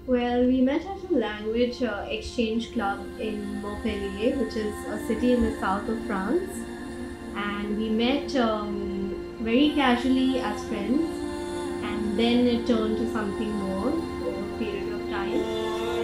Well, we met at a language exchange club in Montpellier, which is a city in the south of France. And we met very casually as friends, and then it turned to something more over a period of time.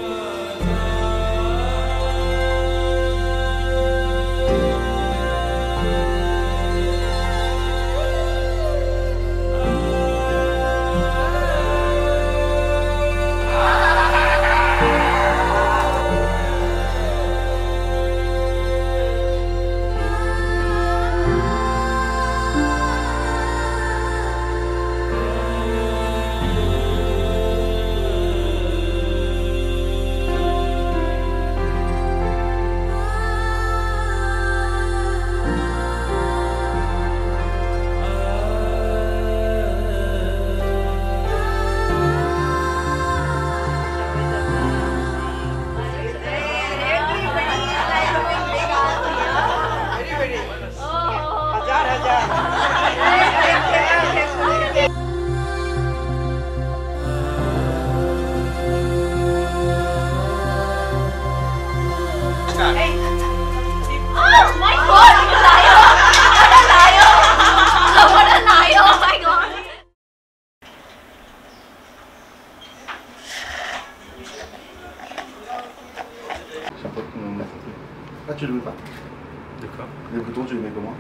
Ah, tu le veux pas? De quoi? Les boutons, tu les mets comment?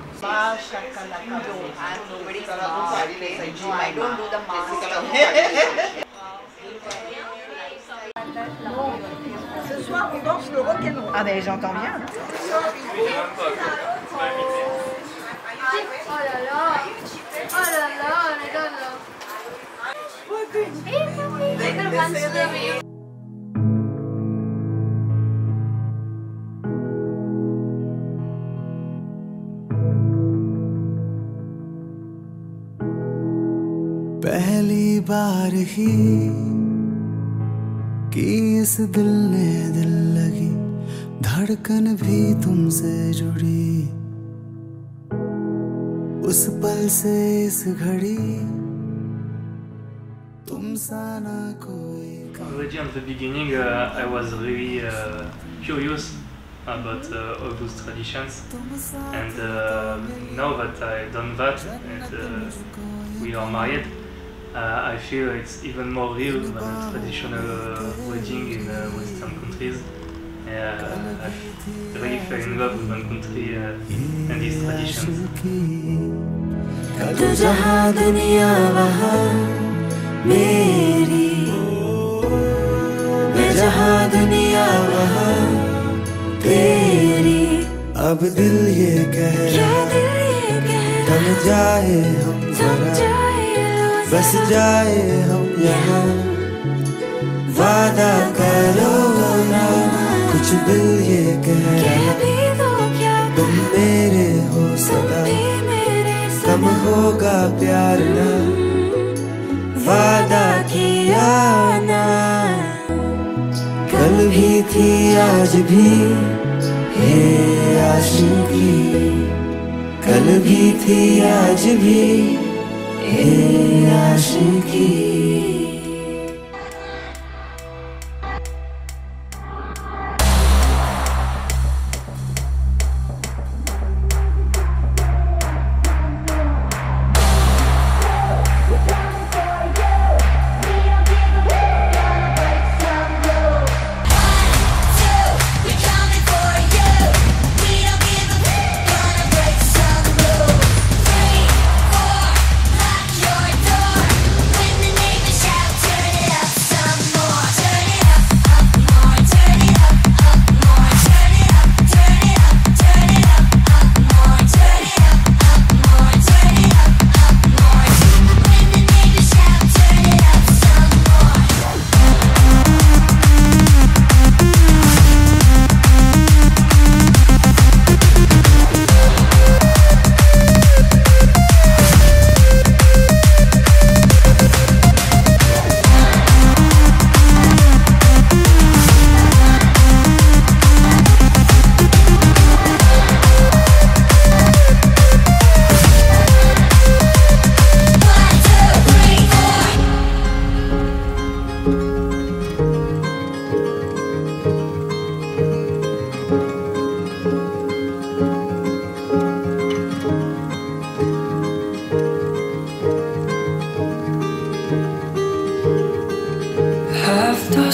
Ce soir, on danse le rock'n'roll. Ah ben j'entends bien. Oh là là! Oh là là, les gars là! पहली बार ही कि इस दिल ने दिल लगी धड़कन भी तुमसे जुड़ी उस पल से इस घड़ी तुम सा ना कोई. Already at the beginning I was really curious about all those traditions, and now that I done that and we are married, I feel it's even more real than a traditional wedding in Western countries. I really fell in love with my country and these traditions. कल जहाँ दुनिया वहाँ मेरी मैं जहाँ दुनिया वहाँ तेरी. अब दिल ये कह थम जाए हम जरा बस जाए हम यहाँ वादा करो ना कुछ दिल ये कह तुम मेरे हो सदा कम होगा प्यार ना वादा किया ना. कल भी थी आज भी ये आशिकी कल भी थी आज भी ये आशिकी.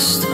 दोस्त